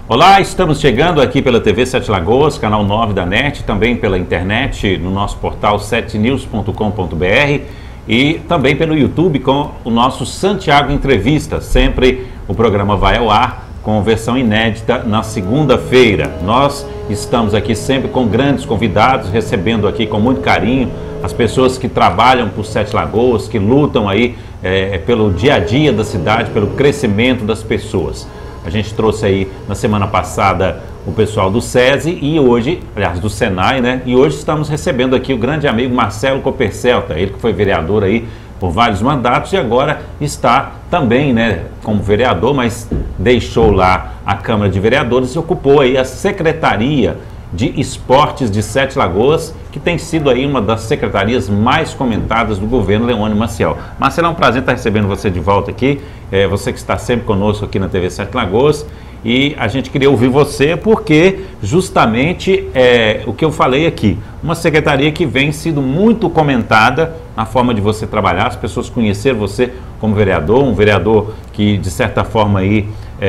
Olá, estamos chegando aqui pela TV Sete Lagoas, canal 9 da NET, também pela internet, no nosso portal setenews.com.br e também pelo YouTube com o nosso Santiago Entrevista. Sempre o programa vai ao ar com versão inédita na segunda-feira. Nós estamos aqui sempre com grandes convidados, recebendo aqui com muito carinho as pessoas que trabalham por Sete Lagoas, que lutam aí pelo dia a dia da cidade, pelo crescimento das pessoas. A gente trouxe aí na semana passada o pessoal do SESI e hoje, aliás, do Senai, né? E hoje estamos recebendo aqui o grande amigo Marcelo Coppercelta, ele que foi vereador aí por vários mandatos e agora está também, né, como vereador, mas deixou lá a Câmara de Vereadores e ocupou aí a Secretaria de Esportes de Sete Lagoas, que tem sido aí uma das secretarias mais comentadas do governo Leônio Maciel. Marcelo, é um prazer estar recebendo você de volta aqui, você que está sempre conosco aqui na TV Sete Lagoas, e a gente queria ouvir você porque justamente o que eu falei aqui, uma secretaria que vem sido muito comentada na forma de você trabalhar, as pessoas conheceram você como vereador, um vereador que de certa forma aí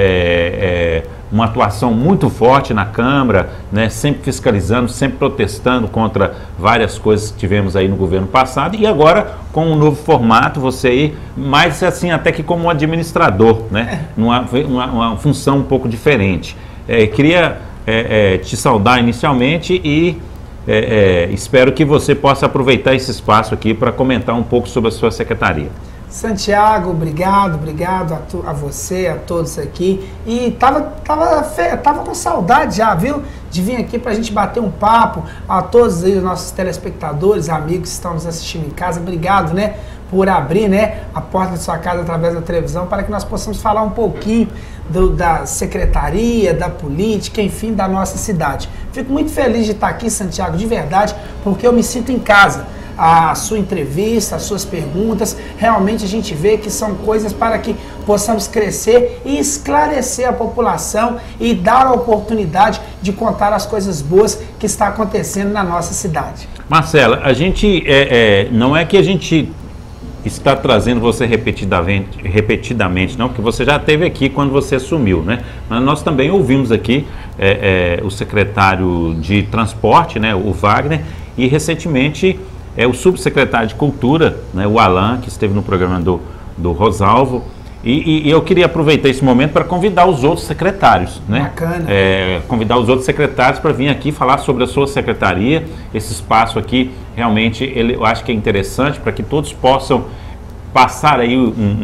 uma atuação muito forte na Câmara, né, sempre fiscalizando, sempre protestando contra várias coisas que tivemos aí no governo passado e agora com um novo formato, você aí, mais assim até que como um administrador, né, uma função um pouco diferente. Queria te saudar inicialmente e espero que você possa aproveitar esse espaço aqui para comentar um pouco sobre a sua secretaria. Santiago, obrigado a você, a todos aqui. E tava com saudade já, viu? De vir aqui pra gente bater um papo. A todos aí os nossos telespectadores, amigos que estão nos assistindo em casa, obrigado, né? Por abrir, né, a porta da sua casa através da televisão para que nós possamos falar um pouquinho da secretaria, da política, enfim, da nossa cidade. Fico muito feliz de estar aqui, Santiago, de verdade, porque eu me sinto em casa. A sua entrevista, as suas perguntas, realmente a gente vê que são coisas para que possamos crescer e esclarecer a população e dar a oportunidade de contar as coisas boas que está acontecendo na nossa cidade. Marcela, a gente, não é que a gente está trazendo você repetidamente, não, porque você já esteve aqui quando você assumiu, né? Mas nós também ouvimos aqui o secretário de Transporte, né, o Wagner, e recentemente o subsecretário de Cultura, né, o Alan, que esteve no programa do Rosalvo, e eu queria aproveitar esse momento para convidar os outros secretários, né? Bacana. Convidar os outros secretários para vir aqui falar sobre a sua secretaria. Esse espaço aqui, realmente, eu acho que é interessante para que todos possam passar aí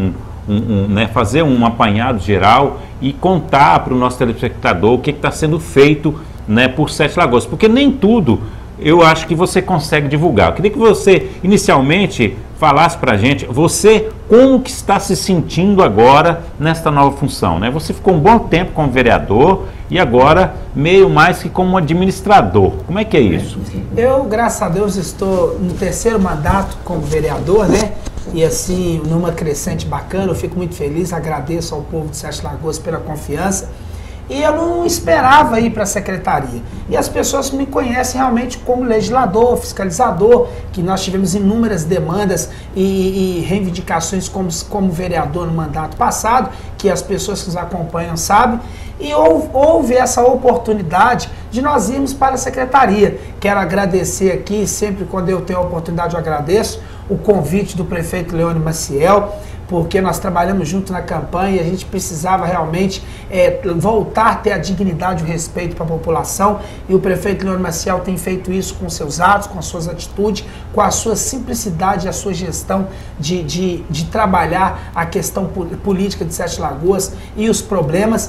né, fazer um apanhado geral e contar para o nosso telespectador o que está sendo feito, né, por Sete Lagoas, porque nem tudo eu acho que você consegue divulgar. Eu queria que você, inicialmente, falasse para a gente, você, como que está se sentindo agora nesta nova função, né? Você ficou um bom tempo como vereador e agora meio mais que como administrador. Como é que é isso? Eu, graças a Deus, estou no terceiro mandato como vereador, né? E assim, numa crescente bacana, eu fico muito feliz, agradeço ao povo de Sete Lagoas pela confiança. E eu não esperava ir para a secretaria. E as pessoas me conhecem realmente como legislador, fiscalizador, que nós tivemos inúmeras demandas e reivindicações como vereador no mandato passado, que as pessoas que nos acompanham sabem. E houve essa oportunidade de nós irmos para a secretaria. Quero agradecer aqui, sempre quando eu tenho a oportunidade eu agradeço, o convite do prefeito Leônio Maciel, porque nós trabalhamos junto na campanha e a gente precisava realmente voltar a ter a dignidade e o respeito para a população, e o prefeito Leônio Maciel tem feito isso com seus atos, com as suas atitudes, com a sua simplicidade e a sua gestão de trabalhar a questão política de Sete Lagoas e os problemas.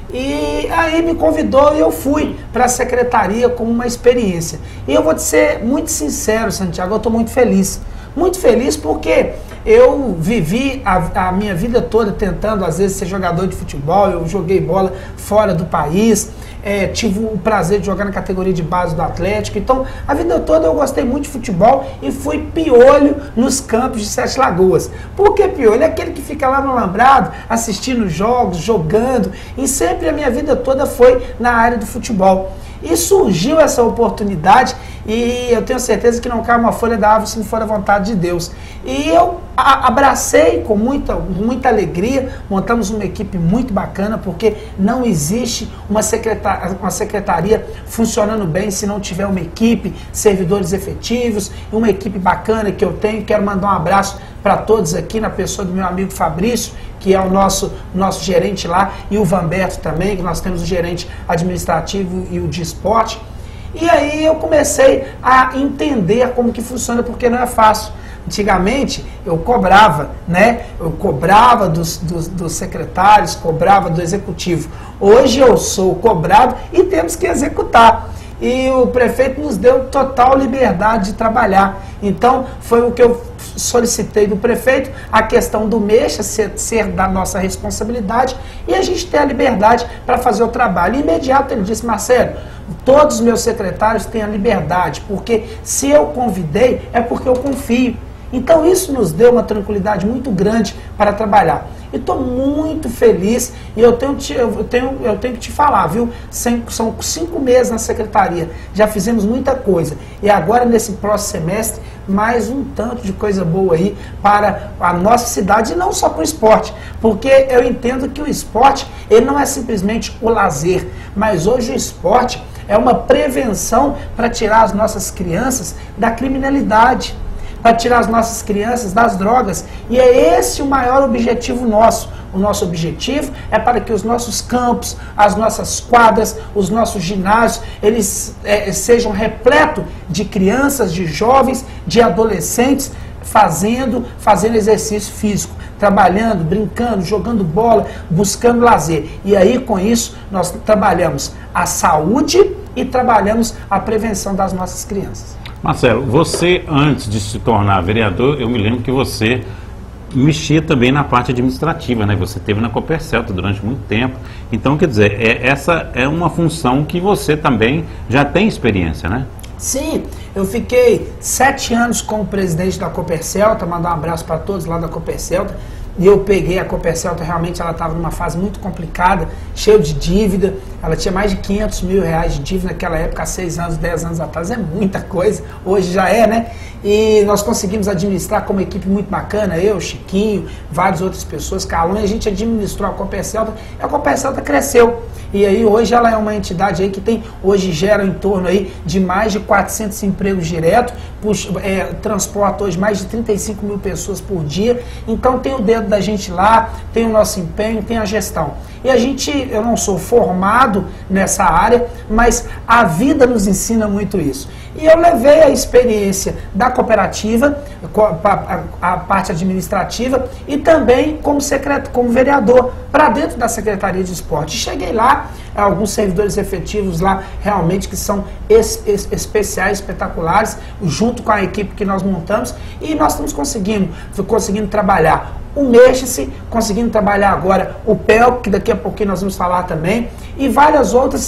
E aí me convidou e eu fui para a secretaria como uma experiência. E eu vou te ser muito sincero, Santiago, eu estou muito feliz. Muito feliz porque eu vivi a minha vida toda tentando, às vezes, ser jogador de futebol. Eu joguei bola fora do país, tive o prazer de jogar na categoria de base do Atlético. Então, a vida toda eu gostei muito de futebol e fui piolho nos campos de Sete Lagoas. Por que piolho? É aquele que fica lá no alambrado, assistindo jogos, jogando. E sempre a minha vida toda foi na área do futebol. E surgiu essa oportunidade e eu tenho certeza que não cai uma folha da árvore se não for a vontade de Deus. E eu abracei com muita alegria, montamos uma equipe muito bacana, porque não existe uma secretaria funcionando bem se não tiver uma equipe, servidores efetivos, uma equipe bacana que eu tenho. Quero mandar um abraço para todos aqui, na pessoa do meu amigo Fabrício, que é o nosso gerente lá, e o Vanberto também, que nós temos o gerente administrativo e o de esporte. E aí eu comecei a entender como que funciona, porque não é fácil. Antigamente eu cobrava, né? Eu cobrava dos secretários, cobrava do executivo. Hoje eu sou cobrado e temos que executar. E o prefeito nos deu total liberdade de trabalhar. Então foi o que eu solicitei do prefeito, a questão do MEXA ser da nossa responsabilidade e a gente ter a liberdade para fazer o trabalho. E imediato ele disse: Marcelo, todos os meus secretários têm a liberdade, porque se eu convidei é porque eu confio. Então isso nos deu uma tranquilidade muito grande para trabalhar. E estou muito feliz e eu tenho que te falar, viu? São 5 meses na secretaria, já fizemos muita coisa. E agora nesse próximo semestre, mais um tanto de coisa boa aí para a nossa cidade, e não só para o esporte. Porque eu entendo que o esporte, ele não é simplesmente o lazer, mas hoje o esporte é uma prevenção para tirar as nossas crianças da criminalidade, para tirar as nossas crianças das drogas. E é esse o maior objetivo nosso. O nosso objetivo é para que os nossos campos, as nossas quadras, os nossos ginásios, eles sejam repletos de crianças, de jovens, de adolescentes, fazendo exercício físico, trabalhando, brincando, jogando bola, buscando lazer. E aí, com isso, nós trabalhamos a saúde e trabalhamos a prevenção das nossas crianças. Marcelo, você, antes de se tornar vereador, eu me lembro que você mexia também na parte administrativa, né? Você esteve na Copercelta durante muito tempo. Então, quer dizer, essa é uma função que você também já tem experiência, né? Sim, eu fiquei 7 anos como presidente da Copercelta, mandar um abraço para todos lá da Copercelta. E eu peguei a Copercelta, realmente ela estava numa fase muito complicada, cheia de dívida. Ela tinha mais de 500 mil reais de dívida naquela época, há 6 anos, 10 anos atrás. É muita coisa, hoje já é, né? E nós conseguimos administrar com uma equipe muito bacana, eu, Chiquinho, várias outras pessoas, Calone, a gente administrou a Copercelta e a Copercelta cresceu. E aí hoje ela é uma entidade aí que hoje gera em torno aí de mais de 400 empregos diretos, transporta hoje mais de 35 mil pessoas por dia. Então tem o dedo da gente lá, tem o nosso empenho, tem a gestão. E eu não sou formado nessa área, mas a vida nos ensina muito isso. E eu levei a experiência da cooperativa, a parte administrativa, e também como vereador, para dentro da Secretaria de Esporte. Cheguei lá, alguns servidores efetivos lá, realmente que são especiais, espetaculares, junto com a equipe que nós montamos, e nós estamos conseguindo trabalhar o Mexa-se, conseguindo trabalhar agora o PEL, que daqui a pouquinho nós vamos falar também, e várias outras,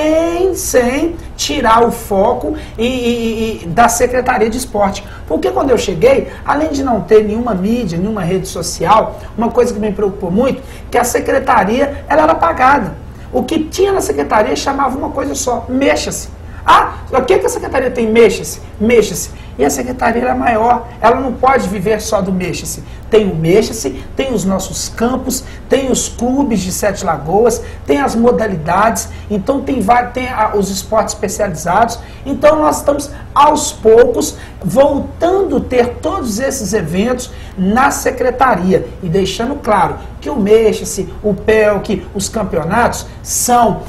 sem tirar o foco da Secretaria de Esporte. Porque quando eu cheguei, além de não ter nenhuma mídia, nenhuma rede social, uma coisa que me preocupou muito, que a Secretaria ela era pagada. O que tinha na Secretaria chamava uma coisa só: Mexa-se. Ah, o que a Secretaria tem? Mexa-se. Mexa-se. E a Secretaria é maior, ela não pode viver só do Mexa-se. Tem o Mexa-se, tem os nossos campos, tem os clubes de Sete Lagoas, tem as modalidades, então tem os esportes especializados. Então nós estamos, aos poucos, voltando a ter todos esses eventos na Secretaria e deixando claro que o Mexa-se, o PELC, os campeonatos são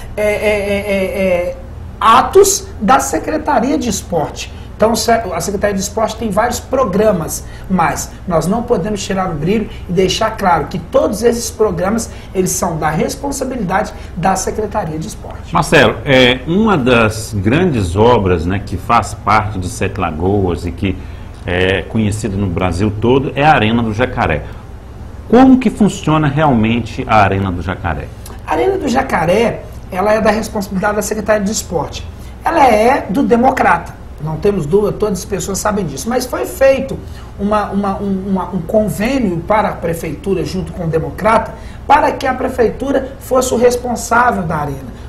atos da Secretaria de Esporte. Então a Secretaria de Esporte tem vários programas, mas nós não podemos tirar o brilho e deixar claro que todos esses programas, eles são da responsabilidade da Secretaria de Esporte. Marcelo, uma das grandes obras, né, que faz parte de Sete Lagoas e que é conhecida no Brasil todo é a Arena do Jacaré. Como que funciona realmente a Arena do Jacaré? A Arena do Jacaré, ela é da responsabilidade da Secretaria de Esporte. Ela é do Democrata. Não temos dúvida, todas as pessoas sabem disso. Mas foi feito um convênio para a Prefeitura junto com o Democrata para que a Prefeitura fosse o responsável da Arena.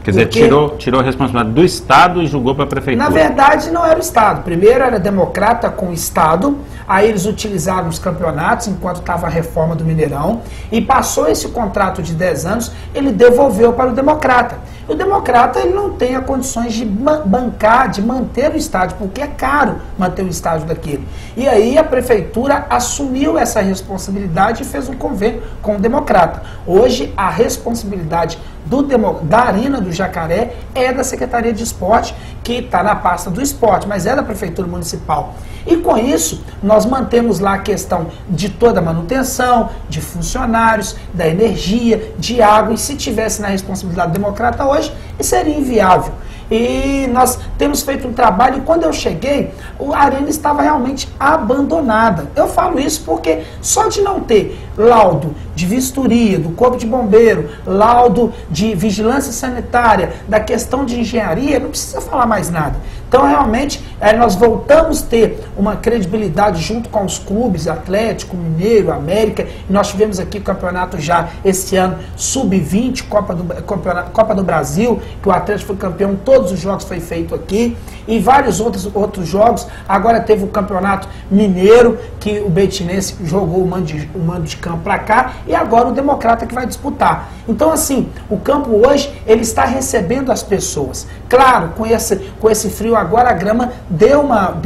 Quer dizer, tirou a responsabilidade do Estado e jogou para a Prefeitura. Na verdade, não era o Estado. Primeiro era democrata com o Estado, aí eles utilizaram os campeonatos enquanto estava a reforma do Mineirão, e passou esse contrato de 10 anos, ele devolveu para o democrata. O democrata ele não tem as condições de bancar, de manter o estádio, porque é caro manter o estádio daquele. E aí a Prefeitura assumiu essa responsabilidade e fez um convênio com o democrata. Hoje a responsabilidade da Arena do Jacaré é da Secretaria de Esporte, que está na pasta do esporte, mas é da Prefeitura Municipal. E com isso, nós mantemos lá a questão de toda a manutenção, de funcionários, da energia, de água, e se tivesse na responsabilidade democrata hoje, isso seria inviável. E nós temos feito um trabalho, e quando eu cheguei, a arena estava realmente abandonada. Eu falo isso porque só de não ter laudo de vistoria, do Corpo de Bombeiro, laudo de vigilância sanitária, da questão de engenharia, não precisa falar mais nada. Então, realmente, nós voltamos a ter uma credibilidade junto com os clubes, Atlético, Mineiro, América, e nós tivemos aqui o campeonato já esse ano, Sub-20, Copa do Brasil, que o Atlético foi campeão, todos os jogos foi feito aqui, e vários outros jogos. Agora teve o campeonato mineiro, que o Betinense jogou o mando de campo para cá, e agora o Democrata que vai disputar. Então, assim, o campo hoje, ele está recebendo as pessoas. Claro, com esse frio agora, a grama deu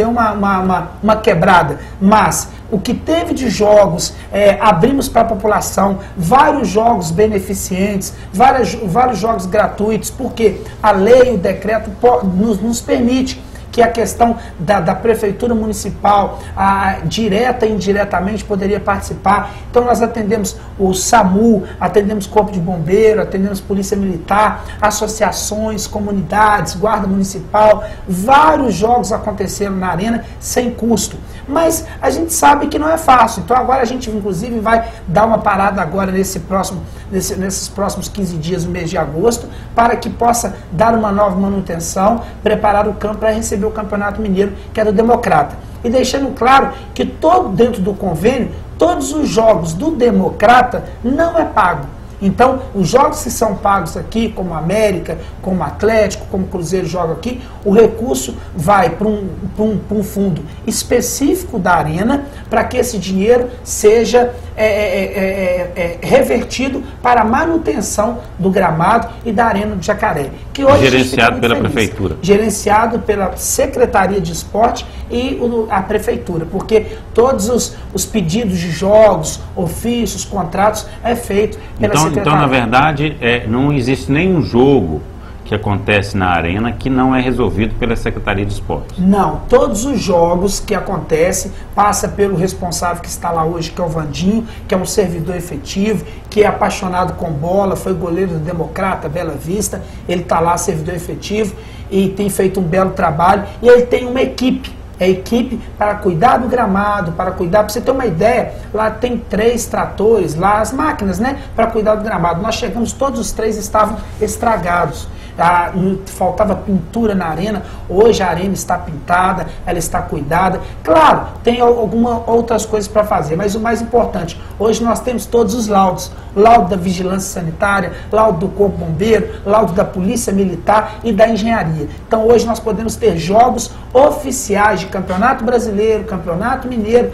uma quebrada, mas o que teve de jogos, abrimos para a população, vários jogos beneficentes, vários jogos gratuitos, porque a lei, o decreto nos permite que a questão da Prefeitura Municipal, direta e indiretamente, poderia participar. Então nós atendemos o SAMU, atendemos Corpo de Bombeiro, atendemos Polícia Militar, associações, comunidades, Guarda Municipal, vários jogos aconteceram na arena sem custo. Mas a gente sabe que não é fácil, então agora a gente inclusive vai dar uma parada agora nesses próximos 15 dias, no mês de agosto, para que possa dar uma nova manutenção, preparar o campo para receber o Campeonato Mineiro, que é do Democrata. E deixando claro que dentro do convênio, todos os jogos do Democrata não é pago. Então, os jogos que são pagos aqui, como América, como Atlético, como Cruzeiro joga aqui, o recurso vai para um fundo específico da Arena, para que esse dinheiro seja revertido para a manutenção do gramado e da Arena do Jacaré. Que hoje gerenciado pela Prefeitura. Gerenciado pela Secretaria de Esporte e a Prefeitura, porque todos os pedidos de jogos, ofícios, contratos, é feito pela Secretaria. Então, na verdade, não existe nenhum jogo que acontece na arena que não é resolvido pela Secretaria de Esportes. Não, todos os jogos que acontecem passa pelo responsável que está lá hoje, que é o Vandinho, que é um servidor efetivo, que é apaixonado com bola, foi goleiro do Democrata, Bela Vista, ele está lá, servidor efetivo, e tem feito um belo trabalho, e ele tem uma equipe. É equipe para cuidar do gramado, para você ter uma ideia, lá tem 3 tratores, lá as máquinas, né, para cuidar do gramado. Nós chegamos, todos os 3 estavam estragados. Faltava pintura na arena, hoje a arena está pintada, ela está cuidada. Claro, tem algumas outras coisas para fazer, mas o mais importante, hoje nós temos todos os laudos, laudo da Vigilância Sanitária, laudo do Corpo Bombeiro, laudo da Polícia Militar e da Engenharia. Então hoje nós podemos ter jogos oficiais de Campeonato Brasileiro, Campeonato Mineiro,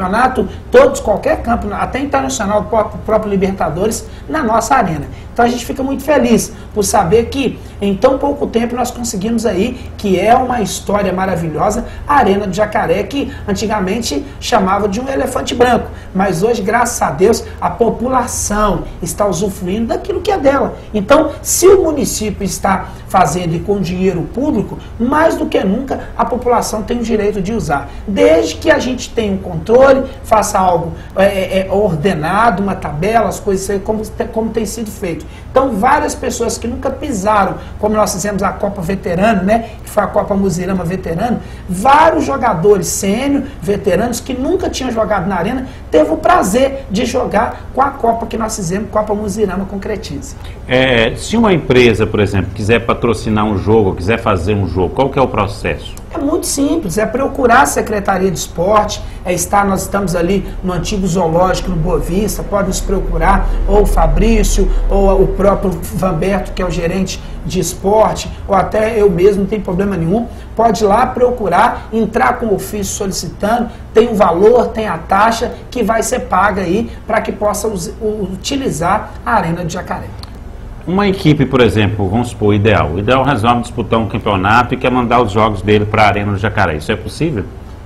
qualquer campo, até internacional, próprio Libertadores, na nossa arena. Então a gente fica muito feliz por saber que em tão pouco tempo nós conseguimos aí, que é uma história maravilhosa, a Arena do Jacaré, que antigamente chamava de um elefante branco, mas hoje, graças a Deus, a população está usufruindo daquilo que é dela. Então, se o município está fazendo e com dinheiro público, mais do que nunca a população tem o direito de usar, desde que a gente tenha um controle, faça algo ordenado, uma tabela, as coisas como tem sido feito. Então, várias pessoas que nunca pisaram, como nós fizemos a Copa Veterano, né, que foi a Copa Muzirama Veterano, vários jogadores sênior, veteranos, que nunca tinham jogado na arena, teve o prazer de jogar com a Copa que nós fizemos, Copa Muzirama Concretize. Se uma empresa, por exemplo, quiser patrocinar um jogo, quiser fazer um jogo, qual que é o processo? É muito simples, é procurar a Secretaria de Esporte, nós estamos ali no antigo zoológico, no Boa Vista, pode nos procurar, ou o Fabrício, ou o próprio Vanberto, que é o gerente de esporte, ou até eu mesmo, não tem problema nenhum, pode ir lá procurar, entrar com o ofício solicitando, tem o valor, tem a taxa que vai ser paga aí para que possa utilizar a Arena do Jacaré. Uma equipe, por exemplo, vamos supor, o Ideal resolve disputar um campeonato e quer mandar os jogos dele para a Arena do Jacaré. Isso é possível?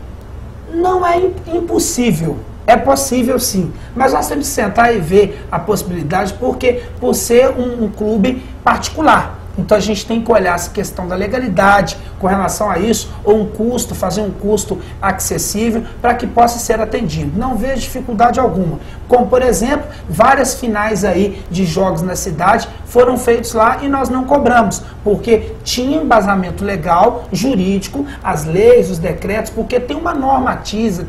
Não é impossível. É possível sim, mas nós temos que sentar e ver a possibilidade, porque por ser um clube particular. Então a gente tem que olhar essa questão da legalidade com relação a isso, ou um custo, fazer um custo acessível para que possa ser atendido. Não vejo dificuldade alguma. Como, por exemplo, várias finais aí de jogos na cidade foram feitos lá e nós não cobramos, porque tinha embasamento legal, jurídico, as leis, os decretos, porque tem uma normativa,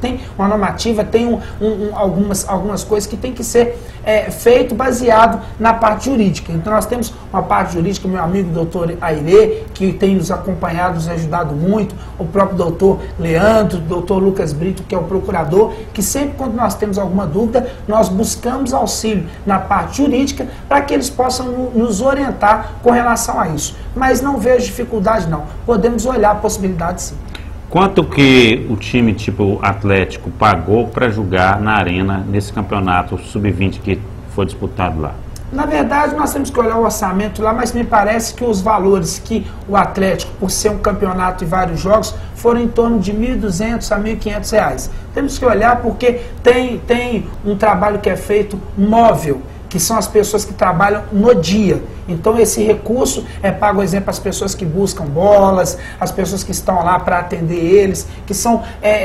tem algumas coisas que tem que ser feito baseado na parte jurídica. Então nós temos uma parte jurídica, meu amigo doutor Aire, que tem nos acompanhado, nos ajudado muito, o próprio doutor Leandro, doutor Lucas Brito, que é o procurador, que sempre quando nós temos alguma dúvida, nós buscamos auxílio na parte jurídica para que eles possam nos orientar com relação a isso. Mas não vejo dificuldade não, podemos olhar a possibilidade sim. Quanto que o time tipo Atlético pagou para jogar na Arena nesse campeonato sub-20 que foi disputado lá? Na verdade, nós temos que olhar o orçamento lá, mas me parece que os valores que o Atlético, por ser um campeonato e vários jogos, foram em torno de R$ 1.200 a R$ 1.500. Temos que olhar porque tem um trabalho que é feito móvel, que são as pessoas que trabalham no dia. Então esse recurso é pago, por exemplo, às pessoas que buscam bolas, as pessoas que estão lá para atender eles, que são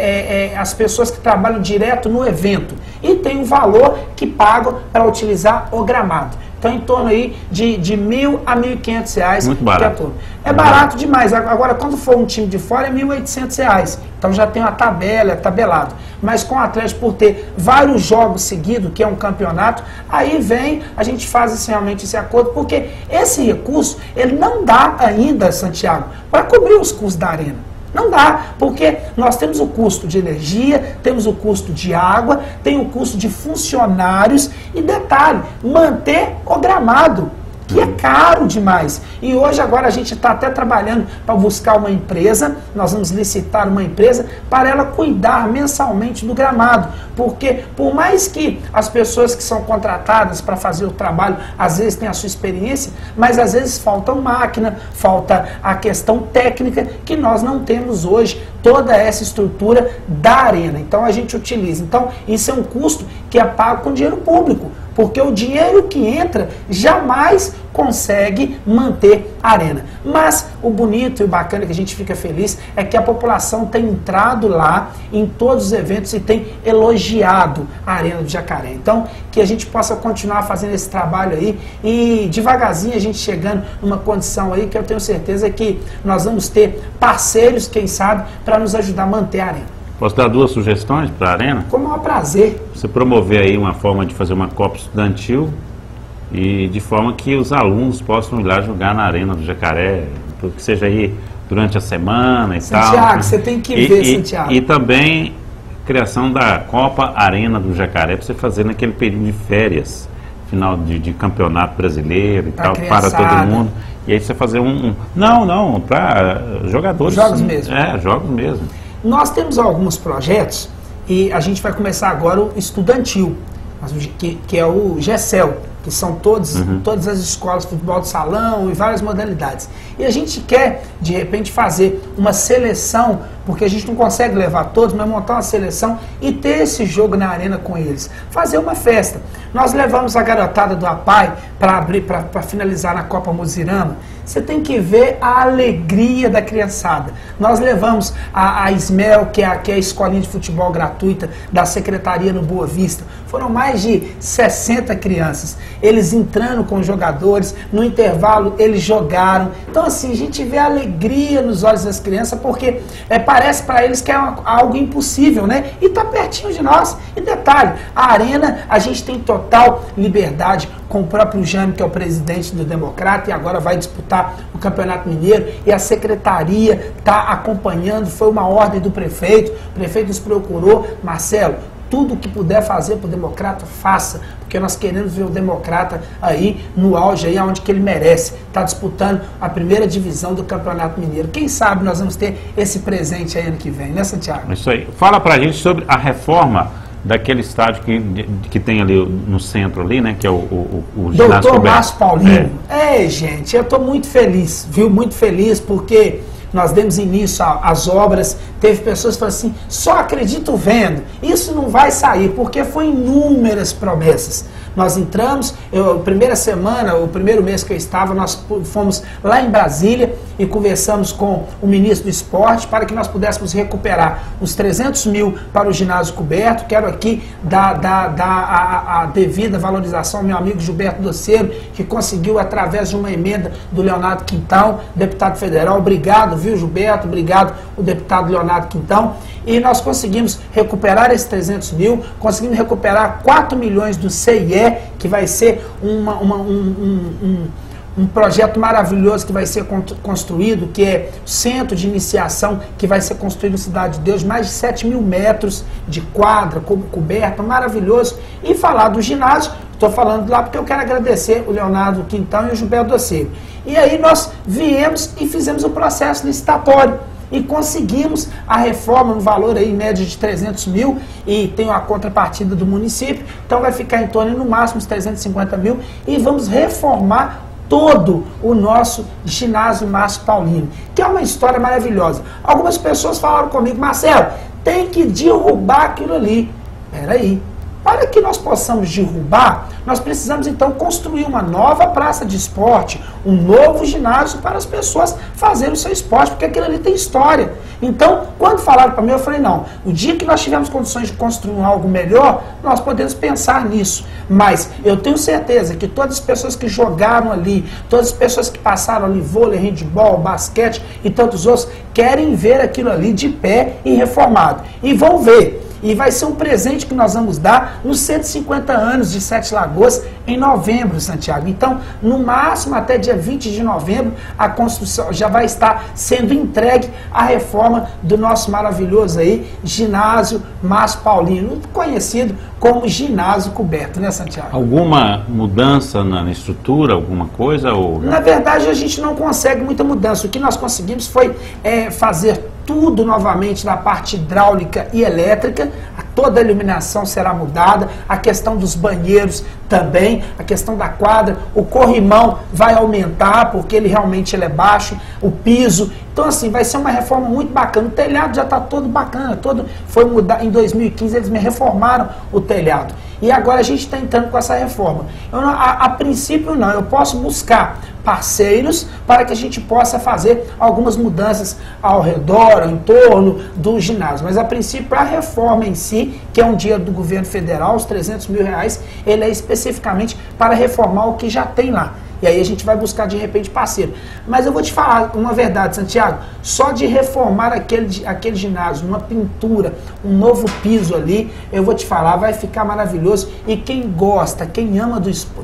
as pessoas que trabalham direto no evento. E tem um valor que pagam para utilizar o gramado. Então, em torno aí de R$ 1.000 a R$ 1.500. Muito barato. É barato demais. Agora, quando for um time de fora, é R$ 1.800. Então, já tem uma tabela, é tabelado. Mas com o Atlético, por ter vários jogos seguidos, que é um campeonato, aí vem, a gente faz realmente esse acordo, porque esse recurso, ele não dá ainda, Santiago, para cobrir os custos da Arena. Não dá, porque nós temos o custo de energia, temos o custo de água, tem o custo de funcionários e, detalhe, manter o gramado, que é caro demais. E hoje agora a gente está até trabalhando para buscar uma empresa, nós vamos licitar uma empresa para ela cuidar mensalmente do gramado, porque por mais que as pessoas que são contratadas para fazer o trabalho, às vezes têm a sua experiência, mas às vezes falta máquina, falta a questão técnica que nós não temos hoje, toda essa estrutura da Arena. Então a gente utiliza. Então isso é um custo que é pago com dinheiro público, porque o dinheiro que entra jamais consegue manter a Arena. Mas o bonito e o bacana que a gente fica feliz é que a população tem entrado lá em todos os eventos e tem elogiado a Arena do Jacaré. Então, que a gente possa continuar fazendo esse trabalho aí e devagarzinho a gente chegando numa condição aí que eu tenho certeza que nós vamos ter parceiros, quem sabe, para nos ajudar a manter a Arena. Posso dar 2 sugestões para a Arena? Com o maior prazer. Você promover aí uma forma de fazer uma Copa Estudantil e de forma que os alunos possam ir lá jogar na Arena do Jacaré, que seja aí durante a semana e tal. Santiago, você tem que ver, Santiago. E também criação da Copa Arena do Jacaré, para você fazer naquele período de férias, final de campeonato brasileiro e tal, para todo mundo. E aí você fazer Não, para jogadores. Jogos mesmo. Jogos mesmo. Nós temos alguns projetos e a gente vai começar agora o estudantil, que é o GESEL, que são todas as escolas de futebol de salão e várias modalidades. E a gente quer, de repente, fazer uma seleção, porque a gente não consegue levar todos, mas montar uma seleção e ter esse jogo na Arena com eles. Fazer uma festa. Nós levamos a garotada do APAI para finalizar na Copa Muzirama. Você tem que ver a alegria da criançada. Nós levamos a SMEL, que é a escolinha de futebol gratuita da Secretaria no Boa Vista. Foram mais de 60 crianças. Eles entrando com os jogadores, no intervalo eles jogaram. Então assim, a gente vê a alegria nos olhos das crianças, porque parece para eles que é algo impossível, né? E tá pertinho de nós. E detalhe, a Arena, a gente tem total liberdade com o próprio Jânio, que é o presidente do Democrata, e agora vai disputar o Campeonato Mineiro, e a Secretaria está acompanhando, foi uma ordem do prefeito, o prefeito nos procurou, Marcelo, tudo que puder fazer para o Democrata, faça, porque nós queremos ver o Democrata aí no auge, aí onde que ele merece. Está disputando a primeira divisão do Campeonato Mineiro. Quem sabe nós vamos ter esse presente aí ano que vem, né, Santiago? Isso aí. Fala pra gente sobre a reforma daquele estádio que tem ali no centro ali, né, que é o ginásio Doutor coberto. Márcio Paulino. Gente, eu estou muito feliz, viu? Muito feliz porque nós demos início às obras, teve pessoas que falaram assim, só acredito vendo, isso não vai sair, porque foi inúmeras promessas. Nós entramos, primeira semana, o primeiro mês que eu estava, nós fomos lá em Brasília e conversamos com o ministro do Esporte para que nós pudéssemos recuperar os 300 mil para o ginásio coberto. Quero aqui dar a devida valorização ao meu amigo Gilberto Doceiro, que conseguiu através de uma emenda do Leonardo Quintão, deputado federal. Obrigado, viu, Gilberto? Obrigado, o deputado Leonardo Quintão. E nós conseguimos recuperar esses 300 mil, conseguimos recuperar 4 milhões do CIE, que vai ser um projeto maravilhoso que vai ser construído, que é o Centro de Iniciação, que vai ser construído na Cidade de Deus, mais de 7 mil metros de quadra, coberta, maravilhoso. E falar do ginásio, estou falando lá porque eu quero agradecer o Leonardo Quintão e o Gilberto Doceiro. E aí nós viemos e fizemos o processo licitatório. E conseguimos a reforma no valor aí, em média de 300 mil, e tem a contrapartida do município, então vai ficar em torno, no máximo, de 350 mil, e vamos reformar todo o nosso ginásio Márcio Paulino, que é uma história maravilhosa. Algumas pessoas falaram comigo, Marcelo, tem que derrubar aquilo ali. Peraí. Para que nós possamos derrubar, nós precisamos então construir uma nova praça de esporte, um novo ginásio para as pessoas fazerem o seu esporte, porque aquilo ali tem história. Então, quando falaram para mim, eu falei, não, o dia que nós tivermos condições de construir algo melhor, nós podemos pensar nisso. Mas eu tenho certeza que todas as pessoas que jogaram ali, todas as pessoas que passaram ali, vôlei, handebol, basquete e tantos outros, querem ver aquilo ali de pé e reformado. E vão ver. E vai ser um presente que nós vamos dar nos 150 anos de Sete Lagoas em novembro, Santiago. Então, no máximo até dia 20 de novembro, a construção já vai estar sendo entregue a reforma do nosso maravilhoso aí, ginásio Márcio Paulino, conhecido como ginásio coberto, né, Santiago? Alguma mudança na estrutura, alguma coisa? Ou... Na verdade, a gente não consegue muita mudança. O que nós conseguimos foi fazer tudo novamente na parte hidráulica e elétrica, toda a iluminação será mudada, a questão dos banheiros também, a questão da quadra, o corrimão vai aumentar, porque ele realmente é baixo, o piso, então assim, vai ser uma reforma muito bacana, o telhado já está todo bacana, foi mudar, em 2015 eles me reformaram o telhado, e agora a gente está entrando com essa reforma. A princípio não, eu posso buscar parceiros para que a gente possa fazer algumas mudanças ao redor, ao entorno do ginásio. Mas a princípio a reforma em si, que é um dia do governo federal, os 300 mil reais, ele é especificamente para reformar o que já tem lá. E aí a gente vai buscar de repente parceiro. Mas eu vou te falar uma verdade, Santiago, só de reformar aquele ginásio, uma pintura, um novo piso ali, eu vou te falar, vai ficar maravilhoso. E quem gosta, quem ama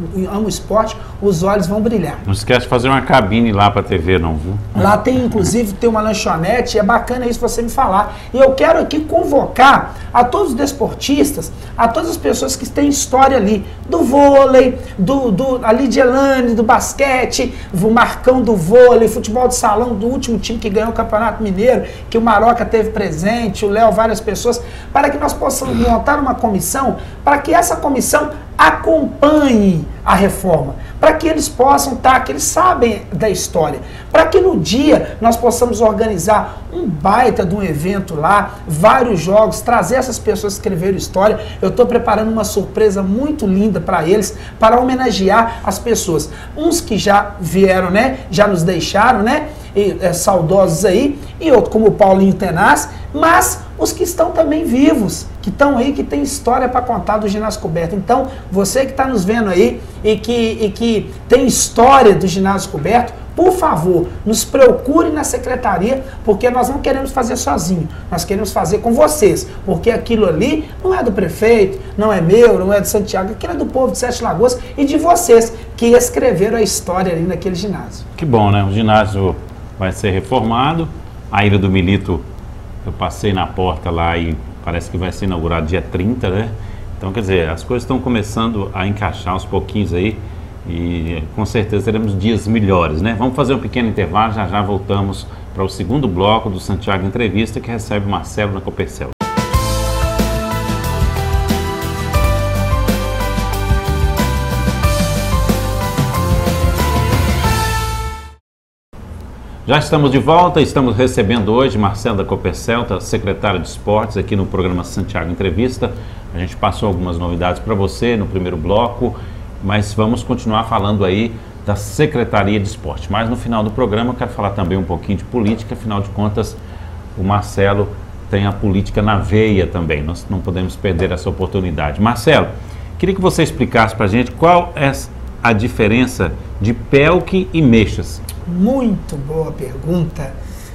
o esporte, os olhos vão brilhar. Não esquece de fazer uma cabine lá para a TV não, viu? Lá tem, inclusive, tem uma lanchonete, é bacana isso você me falar. E eu quero aqui convocar a todos os desportistas, a todas as pessoas que têm história ali, do vôlei, a Lidia Elane, do basquete, o Marcão do vôlei, futebol de salão do último time que ganhou o Campeonato Mineiro, que o Maroca teve presente, o Léo, várias pessoas, para que nós possamos montar uma comissão, para que essa comissão acompanhe a reforma, para que eles possam estar, que eles sabem da história, para que no dia nós possamos organizar um baita de um evento lá, vários jogos, trazer essas pessoas que escreveram história. Eu estou preparando uma surpresa muito linda para eles, para homenagear as pessoas, uns que já vieram, né, já nos deixaram, né, saudosos aí, e outros como o Paulinho Tenaz, mas os que estão também vivos, que estão aí, que tem história para contar do ginásio coberto. Então, você que está nos vendo aí e que tem história do ginásio coberto, por favor, nos procure na secretaria, porque nós não queremos fazer sozinho, nós queremos fazer com vocês, porque aquilo ali não é do prefeito, não é meu, não é do Santiago, aquilo é do povo de Sete Lagoas e de vocês que escreveram a história ali naquele ginásio. Que bom, né? O ginásio vai ser reformado, a Ilha do Milito, eu passei na porta lá e parece que vai ser inaugurado dia 30, né? Então, quer dizer, as coisas estão começando a encaixar aos pouquinhos aí e com certeza teremos dias melhores, né? Vamos fazer um pequeno intervalo, já já voltamos para o segundo bloco do Santiago Entrevista, que recebe o Marcelo na Copercel. Já estamos de volta, estamos recebendo hoje Marcelo da Copercel, secretário de Esportes, aqui no programa Santiago Entrevista. A gente passou algumas novidades para você no primeiro bloco, mas vamos continuar falando aí da Secretaria de Esporte. Mas no final do programa eu quero falar também um pouquinho de política, afinal de contas o Marcelo tem a política na veia também, nós não podemos perder essa oportunidade. Marcelo, queria que você explicasse para a gente qual é a diferença de PELC e Meixas. Muito boa pergunta.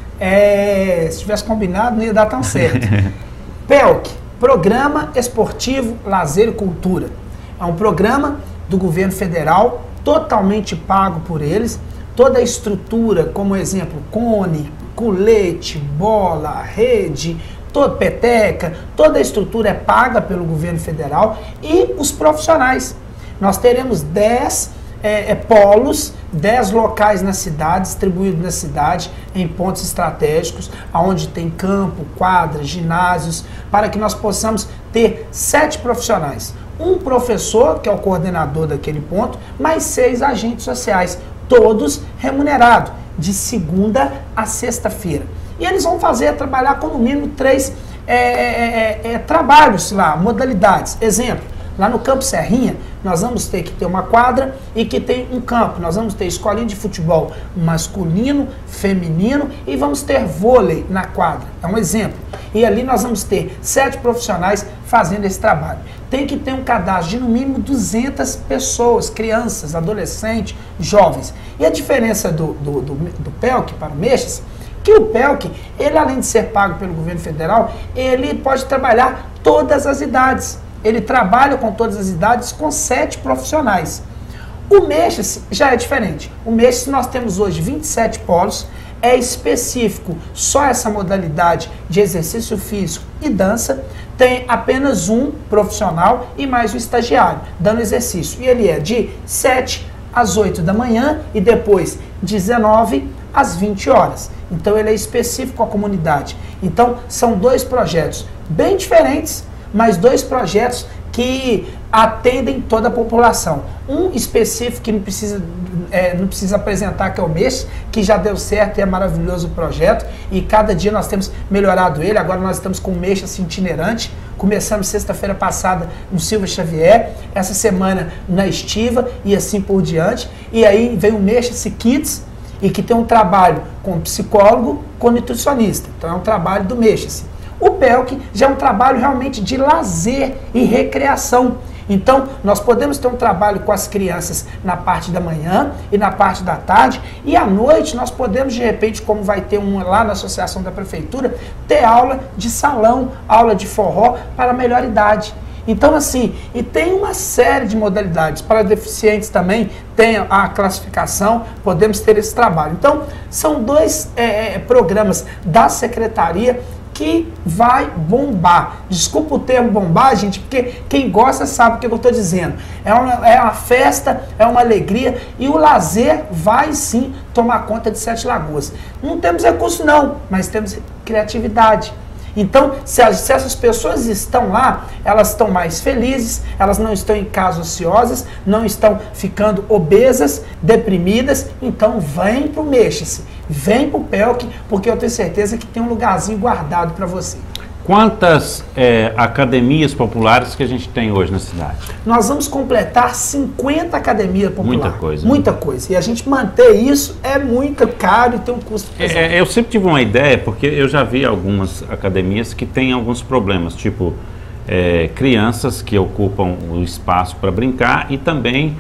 Se tivesse combinado, não ia dar tão certo. PELC, Programa Esportivo, Lazer e Cultura. É um programa do governo federal, totalmente pago por eles. Toda a estrutura, como exemplo, cone, colete, bola, rede, peteca, toda a estrutura é paga pelo governo federal e os profissionais. Nós teremos 10 polos, 10 locais na cidade, distribuídos na cidade, em pontos estratégicos, onde tem campo, quadras, ginásios, para que nós possamos ter 7 profissionais. Um professor, que é o coordenador daquele ponto, mais 6 agentes sociais, todos remunerados, de segunda a sexta-feira. E eles vão trabalhar com no mínimo 3 trabalhos lá, modalidades. Exemplo, lá no Campo Serrinha, nós vamos ter que ter uma quadra e que tem um campo. Nós vamos ter escolinha de futebol masculino, feminino e vamos ter vôlei na quadra. É um exemplo. E ali nós vamos ter 7 profissionais fazendo esse trabalho. Tem que ter um cadastro de no mínimo 200 pessoas, crianças, adolescentes, jovens. E a diferença do PELC para o Meixas, que o PELC, ele além de ser pago pelo governo federal, ele pode trabalhar todas as idades. Ele trabalha com todas as idades com 7 profissionais. O Meixas já é diferente. O Meixas nós temos hoje 27 polos, é específico só essa modalidade de exercício físico e dança, tem apenas um profissional e mais um estagiário dando exercício. E ele é de 7 às 8 da manhã e depois 19 às 20 horas. Então ele é específico à comunidade. Então são 2 projetos bem diferentes, mas 2 projetos que atendem toda a população. Um específico que não precisa apresentar, que é o Meixas, que já deu certo e é maravilhoso o projeto, e cada dia nós temos melhorado ele. Agora nós estamos com o Meixas itinerante, começamos sexta-feira passada no Silva Xavier, essa semana na Estiva e assim por diante, e aí vem o Meixas Kids, e que tem um trabalho com psicólogo, com nutricionista, então é um trabalho do Meixas. O PELC já é um trabalho realmente de lazer e recreação. Então, nós podemos ter um trabalho com as crianças na parte da manhã e na parte da tarde, e à noite nós podemos, de repente, como vai ter lá na associação da prefeitura, ter aula de salão, aula de forró para a melhor idade. Então, assim, e tem uma série de modalidades. Para deficientes também tem a classificação, podemos ter esse trabalho. Então, são 2 programas da secretaria que vai bombar. Desculpa o termo bombar, gente, porque quem gosta sabe o que eu estou dizendo. É uma festa, é uma alegria, e o lazer vai sim tomar conta de Sete Lagoas. Não temos recurso não, mas temos criatividade. Então, se essas pessoas estão lá, elas estão mais felizes, elas não estão em casas ociosas, não estão ficando obesas, deprimidas, então vem para o Meixas, vem para o PELC, porque eu tenho certeza que tem um lugarzinho guardado para você. Quantas academias populares que a gente tem hoje na cidade? Nós vamos completar 50 academias populares. Muita coisa. Muita coisa. E a gente manter isso é muito caro e tem um custo pesado. Eu sempre tive uma ideia, porque eu já vi algumas academias que têm alguns problemas, tipo crianças que ocupam o espaço para brincar e também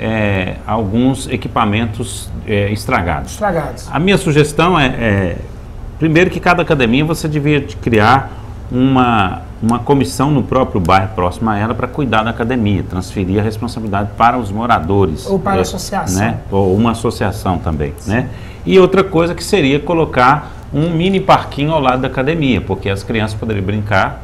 alguns equipamentos estragados. A minha sugestão primeiro, que cada academia você devia criar uma comissão no próprio bairro próximo a ela para cuidar da academia, transferir a responsabilidade para os moradores. Ou para a associação. Né? Ou uma associação também. Né? E outra coisa que seria colocar um mini parquinho ao lado da academia, porque as crianças poderiam brincar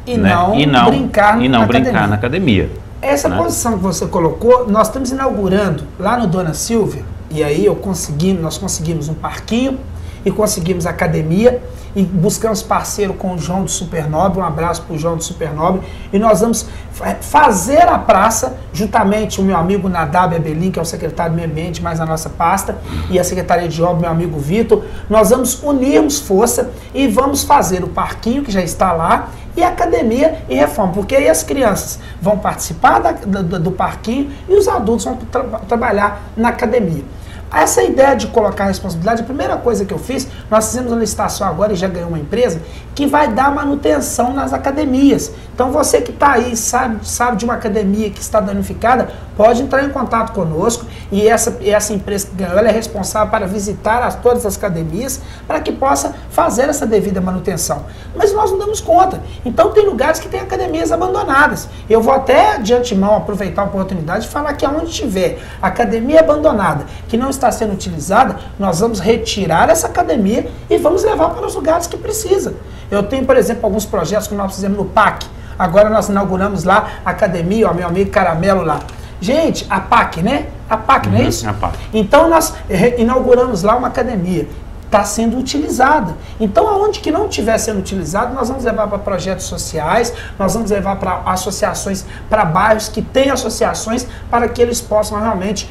E, né? não brincar na academia. Essa né? posição que você colocou, nós estamos inaugurando lá no Dona Silvia, e aí nós conseguimos um parquinho e conseguimos academia, e buscamos parceiro com o João do Supernobre, um abraço para o João do Supernobre, e nós vamos fazer a praça, juntamente o meu amigo Nadab Abelin, que é o secretário do Meio Ambiente, mais a nossa pasta, e a Secretaria de Obra, meu amigo Vitor, nós vamos unirmos força e vamos fazer o parquinho, que já está lá, e academia e reforma, porque aí as crianças vão participar do parquinho e os adultos vão trabalhar na academia. Essa ideia de colocar a responsabilidade, a primeira coisa que eu fiz, nós fizemos uma licitação agora e já ganhou uma empresa que vai dar manutenção nas academias. Então você que está aí, sabe de uma academia que está danificada, pode entrar em contato conosco, e essa empresa que ganhou, ela é responsável para visitar todas as academias para que possa fazer essa devida manutenção. Mas nós não damos conta. Então tem lugares que tem academias abandonadas. Eu vou até de antemão aproveitar a oportunidade de falar que aonde tiver academia abandonada que não está sendo utilizada, nós vamos retirar essa academia e vamos levar para os lugares que precisa. Eu tenho, por exemplo, alguns projetos que nós fizemos no PAC. Agora nós inauguramos lá a academia, ó, meu amigo Caramelo lá. Gente, a PAC, né? A PAC, não é isso? A PAC. Então nós inauguramos lá uma academia. Está sendo utilizada. Então, aonde que não estiver sendo utilizado, nós vamos levar para projetos sociais, nós vamos levar para associações, para bairros que têm associações, para que eles possam realmente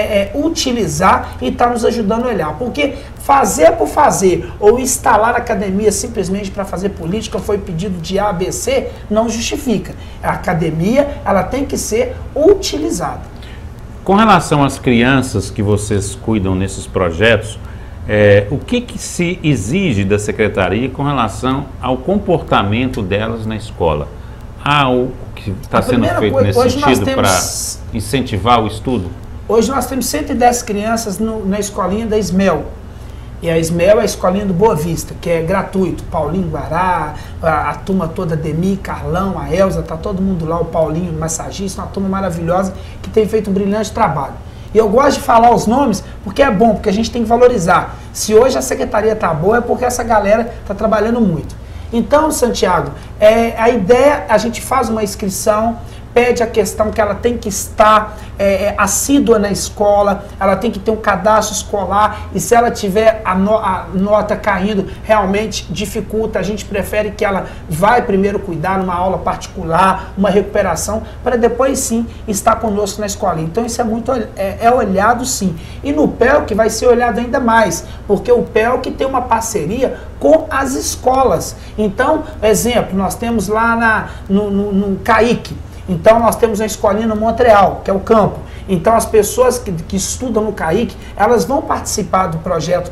utilizar e estar nos ajudando a olhar. Porque fazer por fazer, ou instalar academia simplesmente para fazer política, foi pedido de A, B, C, não justifica. A academia, ela tem que ser utilizada. Com relação às crianças que vocês cuidam nesses projetos, o que se exige da secretaria com relação ao comportamento delas na escola? Há o que está sendo feito nesse sentido para incentivar o estudo? Hoje nós temos 110 crianças na escolinha da Ismel. E a Ismel é a escolinha do Boa Vista, que é gratuito. Paulinho Guará, a turma toda, Demi, Carlão, a Elza, está todo mundo lá, o Paulinho, massagista, uma turma maravilhosa que tem feito um brilhante trabalho. E eu gosto de falar os nomes porque é bom, porque a gente tem que valorizar. Se hoje a secretaria está boa, é porque essa galera está trabalhando muito. Então, Santiago, a ideia, a gente faz uma inscrição, pede a questão que ela tem que estar assídua na escola, ela tem que ter um cadastro escolar, e se ela tiver a nota caindo, realmente dificulta. A gente prefere que ela vai primeiro cuidar numa aula particular, uma recuperação, para depois sim estar conosco na escola. Então isso é muito olhado sim. E no PELC vai ser olhado ainda mais, porque o PELC tem uma parceria com as escolas. Então, exemplo, nós temos lá no CAIC. Então nós temos uma escolinha no Montreal, que é o campo. Então as pessoas que estudam no CAIC, elas vão participar do projeto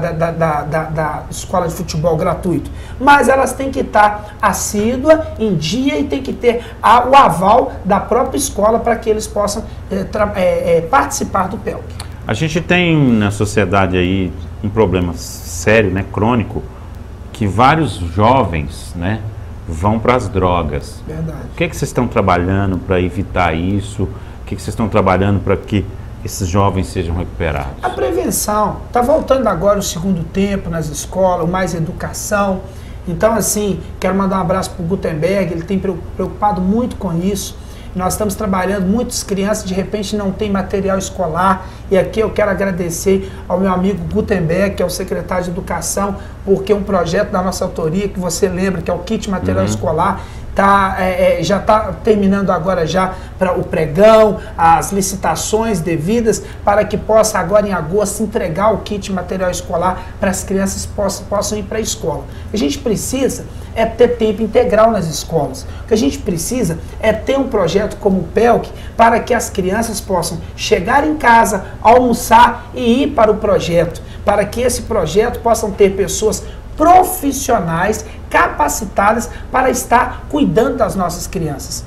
da escola de futebol gratuito. Mas elas têm que estar assídua, em dia, e tem que ter o aval da própria escola para que eles possam participar do PELC. A gente tem na sociedade aí um problema sério, né, crônico, que vários jovens, né, vão para as drogas. Verdade. O que vocês estão trabalhando para evitar isso? O que vocês estão trabalhando para que esses jovens sejam recuperados? A prevenção. Está voltando agora o segundo tempo nas escolas, mais educação. Então, assim, quero mandar um abraço para o Gutenberg, ele tem preocupado muito com isso. Nós estamos trabalhando, muitas crianças de repente não têm material escolar, e aqui eu quero agradecer ao meu amigo Gutenberg, que é o secretário de Educação, porque um projeto da nossa autoria, que você lembra, que é o kit material escolar, já está terminando agora já para o pregão, as licitações devidas, para que possa agora em agosto entregar o kit material escolar para as crianças possam ir para a escola. A gente precisa ter tempo integral nas escolas. O que a gente precisa é ter um projeto como o PELC para que as crianças possam chegar em casa, almoçar e ir para o projeto, para que esse projeto possam ter pessoas profissionais capacitadas para estar cuidando das nossas crianças.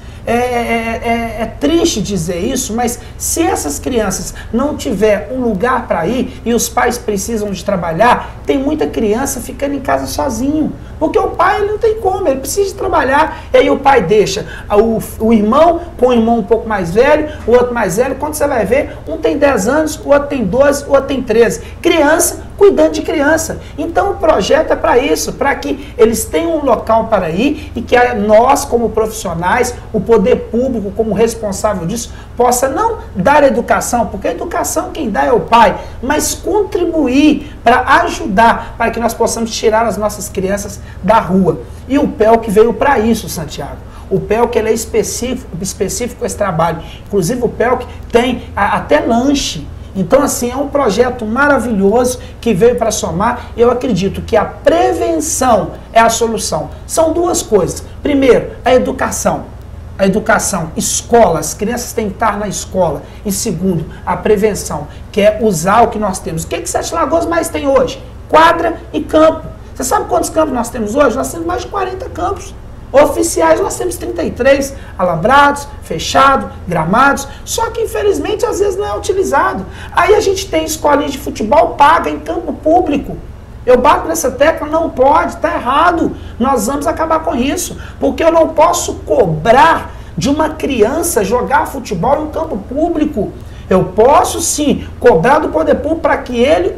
É triste dizer isso, mas se essas crianças não tiver um lugar para ir e os pais precisam de trabalhar, tem muita criança ficando em casa sozinho, porque o pai ele não tem como, ele precisa trabalhar, e aí o pai deixa o irmão com o irmão um pouco mais velho, o outro mais velho, quando você vai ver, um tem 10 anos, o outro tem 12, o outro tem 13. Criança cuidando de criança. Então o projeto é para isso, para que eles tenham um local para ir e que nós, como profissionais, o poder público, como responsável disso, possa não dar educação, porque a educação quem dá é o pai, mas contribuir para ajudar, para que nós possamos tirar as nossas crianças da rua. E o PELC veio para isso, Santiago. O PELC ele é específico esse trabalho. Inclusive o PELC tem até lanche. Então, assim, é um projeto maravilhoso que veio para somar. Eu acredito que a prevenção é a solução. São duas coisas. Primeiro, a educação. A educação, escola, as crianças têm que estar na escola. E segundo, a prevenção, que é usar o que nós temos. O que Sete Lagoas mais tem hoje? Quadra e campo. Você sabe quantos campos nós temos hoje? Nós temos mais de 40 campos. Oficiais nós temos 33, alambrados, fechados, gramados, só que infelizmente às vezes não é utilizado. Aí a gente tem escolinha de futebol paga em campo público. Eu bato nessa tecla, não pode, está errado. Nós vamos acabar com isso, porque eu não posso cobrar de uma criança jogar futebol em um campo público. Eu posso sim cobrar do poder público para que ele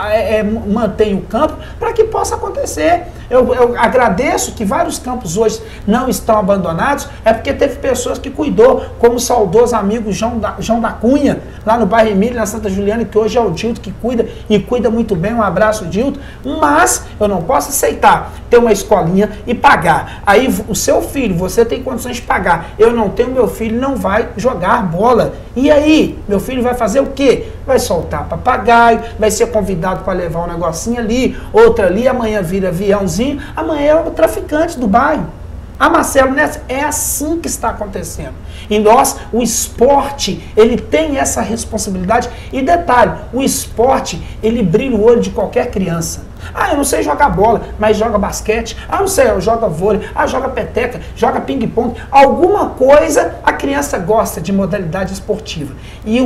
mantenha o campo, para que possa acontecer. Eu agradeço que vários campos hoje não estão abandonados, é porque teve pessoas que cuidou, como o saudoso amigo João da Cunha, lá no bairro Emílio, na Santa Juliana, que hoje é o Dilto que cuida, e cuida muito bem, um abraço, Dilto, mas eu não posso aceitar ter uma escolinha e pagar. Aí o seu filho, você tem condições de pagar, eu não tenho, meu filho não vai jogar bola. E aí, meu filho vai fazer o quê? Vai soltar papagaio, vai ser convidado para levar um negocinho ali, outro ali, amanhã vira aviãozinho, amanhã é o traficante do bairro. Marcelo, é assim que está acontecendo. E nós, o esporte, ele tem essa responsabilidade. E detalhe, o esporte, ele brilha o olho de qualquer criança. Eu não sei jogar bola, mas joga basquete. Não sei, eu jogo vôlei. Joga peteca, joga ping-pong. Alguma coisa a criança gosta de modalidade esportiva. E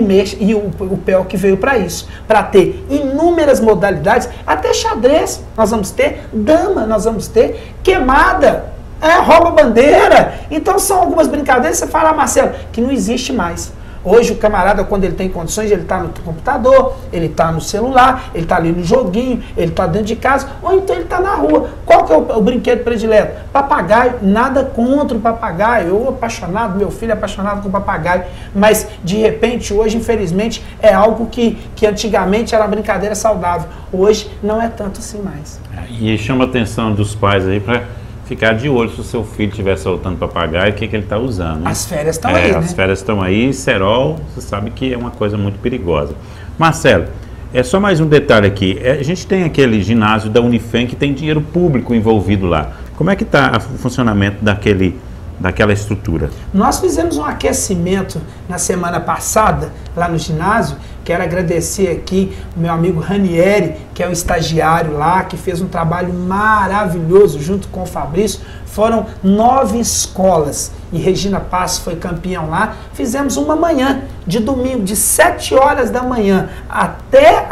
o PELC veio para isso, para ter inúmeras modalidades, até xadrez nós vamos ter, dama nós vamos ter, queimada. Rouba bandeira. Então são algumas brincadeiras, você fala, Marcelo, que não existe mais. Hoje o camarada, quando ele tem condições, ele está no computador, ele está no celular, ele está ali no joguinho, ele está dentro de casa, ou então ele está na rua. Qual que é o brinquedo predileto? Papagaio. Nada contra o papagaio. Eu apaixonado, meu filho é apaixonado com papagaio, mas de repente hoje, infelizmente, é algo que antigamente era uma brincadeira saudável. Hoje não é tanto assim mais. E chama a atenção dos pais aí para ficar de olho se o seu filho estiver soltando papagaio, o que ele está usando. Né? As férias estão aí, né? As férias estão aí, cerol, você sabe que é uma coisa muito perigosa. Marcelo, só mais um detalhe aqui. A gente tem aquele ginásio da Unifem que tem dinheiro público envolvido lá. Como é que está o funcionamento daquela estrutura? Nós fizemos um aquecimento na semana passada, lá no ginásio. Quero agradecer aqui o meu amigo Ranieri, que é um estagiário lá, que fez um trabalho maravilhoso junto com o Fabrício. Foram 9 escolas e Regina Passos foi campeão lá. Fizemos uma manhã de domingo, de 7 horas da manhã até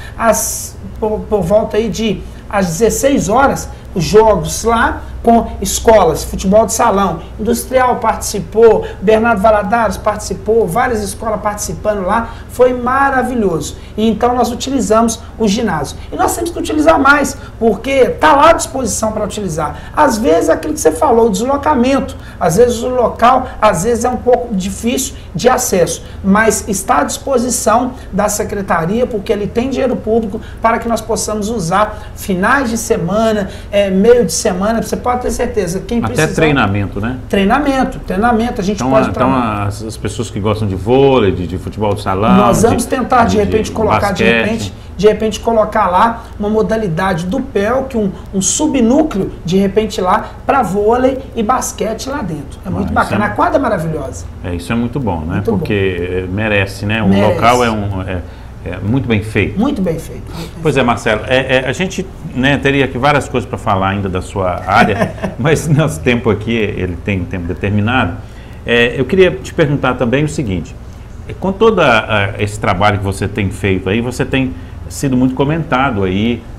por volta aí de às 16 horas, os jogos lá com escolas, futebol de salão, Industrial participou, Bernardo Valadares participou, várias escolas participando lá, foi maravilhoso. E então nós utilizamos o ginásio. E nós temos que utilizar mais, porque está lá à disposição para utilizar. Às vezes aquilo que você falou, o deslocamento, às vezes o local, às vezes é um pouco difícil de acesso, mas está à disposição da secretaria, porque ele tem dinheiro público para que nós possamos usar finais de semana, meio de semana, você pode ter certeza. Quem até precisar, treinamento, né? Treinamento, a gente pode... Então as pessoas que gostam de vôlei, de futebol de salão... Nós vamos tentar, de repente, colocar, de repente, colocar lá uma modalidade do PELC, um subnúcleo, de repente, lá, para vôlei e basquete lá dentro. É muito bacana. A quadra é maravilhosa. Isso é muito bom, né? Muito Porque bom. Merece, né? O Merece. local é muito bem feito. Muito bem feito. Pois é, Marcelo, a gente teria aqui várias coisas para falar ainda da sua área, mas nosso tempo aqui, ele tem um tempo determinado. Eu queria te perguntar também o seguinte, com todo esse trabalho que você tem feito aí, você tem sido muito comentado aí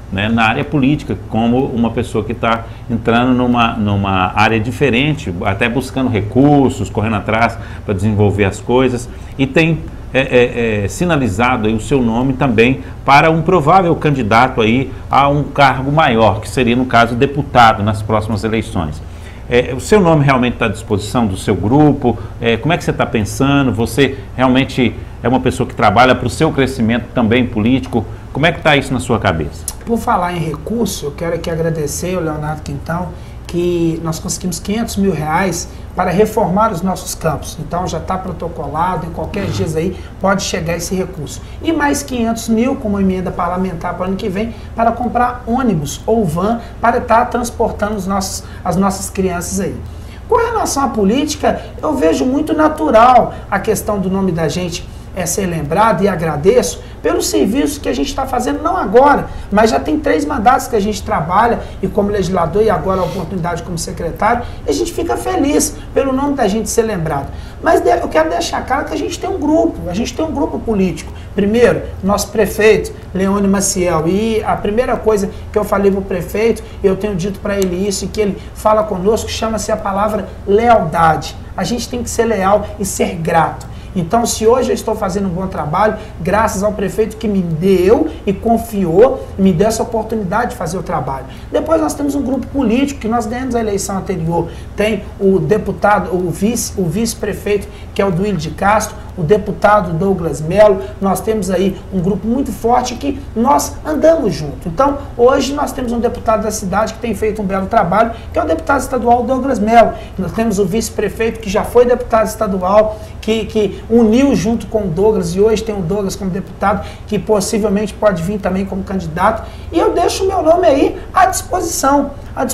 né, na área política, como uma pessoa que está entrando numa área diferente, até buscando recursos, correndo atrás para desenvolver as coisas, e tem sinalizado aí o seu nome também para um provável candidato aí a um cargo maior, que seria, no caso, deputado nas próximas eleições. O seu nome realmente está à disposição do seu grupo? Como é que você está pensando? Você realmente é uma pessoa que trabalha para o seu crescimento também político? Como é que está isso na sua cabeça? Por falar em recurso, eu quero aqui agradecer ao Leonardo Quintão, que nós conseguimos R$500 mil para reformar os nossos campos. Então já está protocolado, em qualquer dias aí pode chegar esse recurso. E mais 500 mil como emenda parlamentar para o ano que vem, para comprar ônibus ou van para estar transportando as nossas crianças aí. Com relação à política, eu vejo muito natural a questão do nome da gente ser lembrado, e agradeço pelo serviço que a gente está fazendo, não agora, mas já tem 3 mandatos que a gente trabalha, e como legislador, e agora a oportunidade como secretário, a gente fica feliz pelo nome da gente ser lembrado. Mas eu quero deixar claro que a gente tem um grupo político. Primeiro, nosso prefeito, Leone Maciel, e a primeira coisa que eu falei para o prefeito, eu tenho dito para ele isso, e que ele fala conosco, chama-se a palavra lealdade. A gente tem que ser leal e ser grato. Então, se hoje eu estou fazendo um bom trabalho, graças ao prefeito que me deu e confiou, me deu essa oportunidade de fazer o trabalho. Depois nós temos um grupo político, que nós ganhamos a eleição anterior. Tem o deputado, o vice-prefeito, que é o Duílio de Castro, o deputado Douglas Melo. Nós temos aí um grupo muito forte que nós andamos junto. Então, hoje nós temos um deputado da cidade que tem feito um belo trabalho, que é o deputado estadual Douglas Melo. Nós temos o vice-prefeito que já foi deputado estadual, que uniu junto com o Douglas, e hoje tem o Douglas como deputado, que possivelmente pode vir também como candidato. E eu deixo o meu nome aí à disposição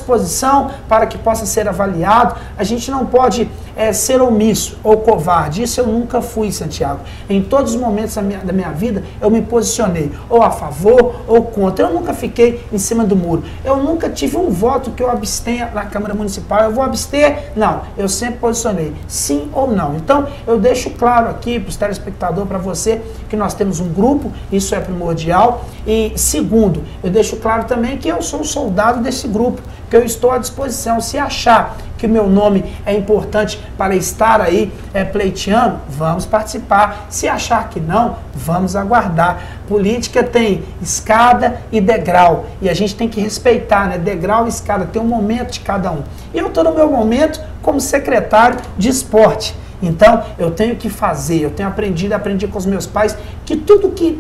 para que possa ser avaliado. A gente não pode ser omisso ou covarde. Isso eu nunca fui, Santiago. Em todos os momentos da minha vida, eu me posicionei ou a favor ou contra. Eu nunca fiquei em cima do muro. Eu nunca tive um voto que eu abstenha na Câmara Municipal. Eu vou abster? Não. Eu sempre posicionei sim ou não. Então, eu deixo claro aqui para os telespectadores, para você, que nós temos um grupo, isso é primordial. E segundo, eu deixo claro também que eu sou um soldado desse grupo, que eu estou à disposição. Se achar que o meu nome é importante para estar aí pleiteando, vamos participar. Se achar que não, vamos aguardar. Política tem escada e degrau, e a gente tem que respeitar, né? Degrau e escada, tem um momento de cada um. E eu estou no meu momento como secretário de esporte. Então, eu tenho que fazer, eu tenho aprendi com os meus pais, que tudo que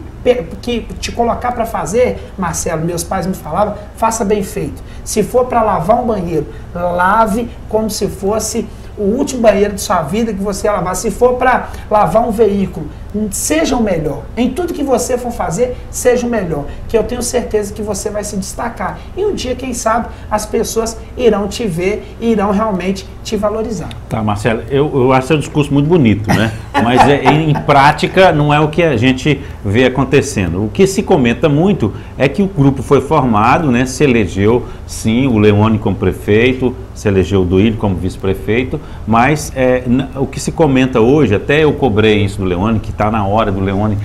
te colocar para fazer, Marcelo, meus pais me falavam, faça bem feito. Se for para lavar um banheiro, lave como se fosse o último banheiro de sua vida que você ia lavar. Se for para lavar um veículo, seja o melhor. Em tudo que você for fazer, seja o melhor. Que eu tenho certeza que você vai se destacar. E um dia, quem sabe, as pessoas irão te ver e irão realmente te valorizar. Tá, Marcelo, eu acho seu discurso muito bonito, né? Mas em prática não é o que a gente vê acontecendo. O que se comenta muito é que o grupo foi formado, né? Se elegeu, sim, o Leone como prefeito, se elegeu o Duílio como vice-prefeito, mas o que se comenta hoje, até eu cobrei isso do Leone, que está na hora do Leone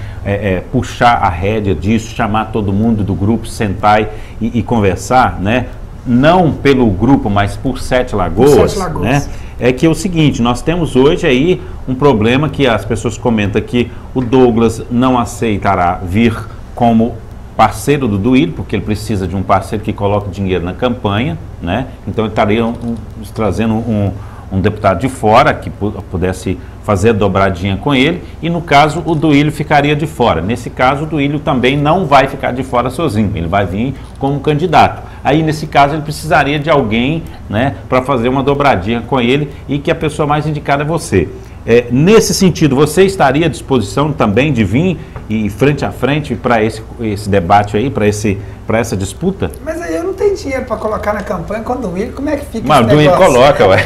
puxar a rédea disso, chamar todo mundo do grupo, sentar e conversar, né? Não pelo grupo, mas por Sete Lagoas, né? É que é o seguinte, nós temos hoje aí um problema que as pessoas comentam que o Douglas não aceitará vir como parceiro do Duílio, porque ele precisa de um parceiro que coloque dinheiro na campanha, né? Então ele estaria trazendo um deputado de fora que pudesse fazer dobradinha com ele, e no caso o Duílio ficaria de fora. Nesse caso o Duílio também não vai ficar de fora sozinho, ele vai vir como candidato. Aí nesse caso ele precisaria de alguém, né, para fazer uma dobradinha com ele, e que a pessoa mais indicada é você. Nesse sentido, você estaria à disposição também de vir e frente a frente para esse debate aí, para essa disputa? Mas aí eu não tenho dinheiro para colocar na campanha com o Duílio, como é que fica esse negócio? Mas o Duílio coloca, ué.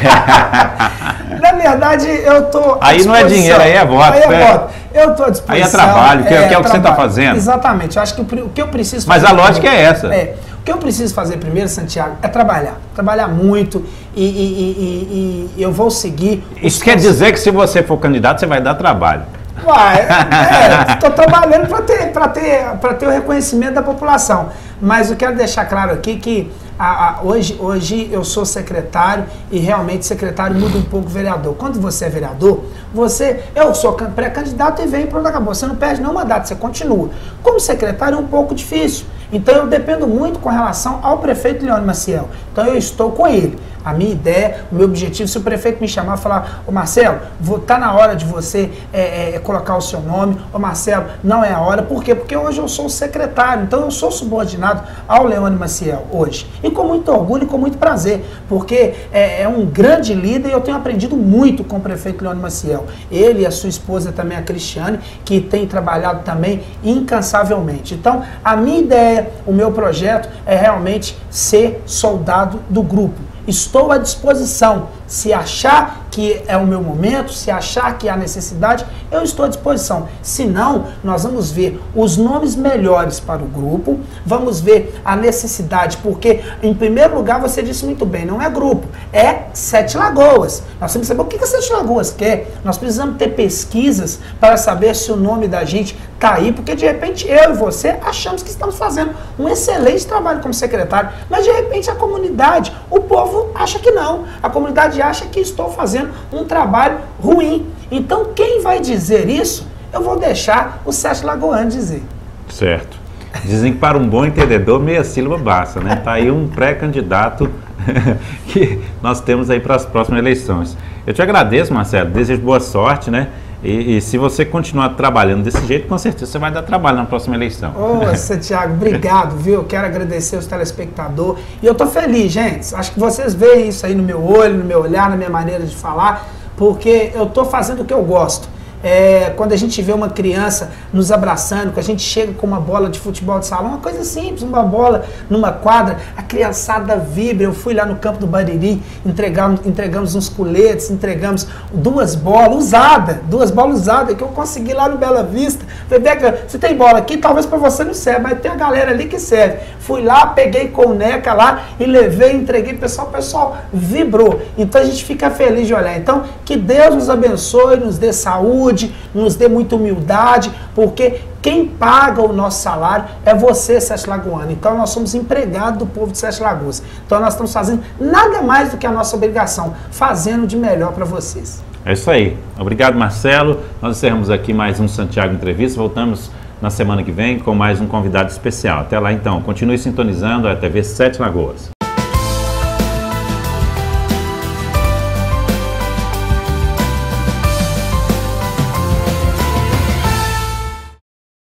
Na verdade, eu estou à disposição. Aí não é dinheiro, aí é voto. Aí é voto. Eu estou à disposição. Aí é trabalho, que é o que você está fazendo. Exatamente, eu acho que o que eu preciso fazer... Mas a lógica é essa. O que eu preciso fazer primeiro, Santiago, é trabalhar muito, e eu vou seguir... Isso quer dizer que se você for candidato, você vai dar trabalho. Uai, estou trabalhando para ter o reconhecimento da população. Mas eu quero deixar claro aqui que hoje eu sou secretário e realmente secretário muda um pouco o vereador. Quando você é vereador, eu sou pré-candidato e venho e pronto, acabou. Você não perde nenhum mandato, você continua. Como secretário é um pouco difícil. Então eu dependo muito com relação ao prefeito Leônio Maciel. Então eu estou com ele. A minha ideia, o meu objetivo, se o prefeito me chamar e falar, ô Marcelo, tá na hora de você colocar o seu nome, ô Marcelo, não é a hora. Por quê? Porque hoje eu sou o secretário, então eu sou subordinado ao Leônio Maciel hoje. E com muito orgulho e com muito prazer, porque é um grande líder e eu tenho aprendido muito com o prefeito Leônio Maciel. Ele e a sua esposa também, a Cristiane, que tem trabalhado também incansavelmente. Então, a minha ideia, o meu projeto é realmente ser soldado do grupo. Estou à disposição. Se achar que é o meu momento, se achar que há necessidade, eu estou à disposição. Se não, nós vamos ver os nomes melhores para o grupo, vamos ver a necessidade, porque, em primeiro lugar, você disse muito bem, não é grupo, é Sete Lagoas. Nós temos que saber o que a Sete Lagoas quer. Nós precisamos ter pesquisas para saber se o nome da gente está aí, porque, de repente, eu e você achamos que estamos fazendo um excelente trabalho como secretário, mas, de repente, a comunidade, o povo acha que não. A comunidade acha que estou fazendo um trabalho ruim. Então, quem vai dizer isso, eu vou deixar o Sete Lagoano dizer. Certo. Dizem que para um bom entendedor, meia sílaba basta, né? Está aí um pré-candidato que nós temos aí para as próximas eleições. Eu te agradeço, Marcelo, desejo boa sorte, né? E se você continuar trabalhando desse jeito, com certeza você vai dar trabalho na próxima eleição. Ô, Santiago, obrigado, viu? Eu quero agradecer os telespectadores. E eu tô feliz, gente. Acho que vocês veem isso aí no meu olho, no meu olhar, na minha maneira de falar, porque eu tô fazendo o que eu gosto. Quando a gente vê uma criança nos abraçando, quando a gente chega com uma bola de futebol de salão, uma coisa simples, uma bola numa quadra, a criançada vibra. Eu fui lá no campo do Bariri, entregamos uns coletes, entregamos duas bolas usadas que eu consegui lá no Bela Vista. Bebeca, você tem bola aqui, talvez para você não serve, mas tem a galera ali que serve. Fui lá, peguei coneca lá e levei, entreguei pro pessoal, o pessoal vibrou. Então a gente fica feliz de olhar. Então, que Deus nos abençoe, nos dê saúde, nos dê muita humildade, porque quem paga o nosso salário é você, Sete Lagoano. Então nós somos empregados do povo de Sete Lagoas. Então nós estamos fazendo nada mais do que a nossa obrigação, fazendo de melhor para vocês. É isso aí. Obrigado, Marcelo. Nós encerramos aqui mais um Santiago Entrevista. Voltamos na semana que vem com mais um convidado especial. Até lá, então. Continue sintonizando a TV Sete Lagoas.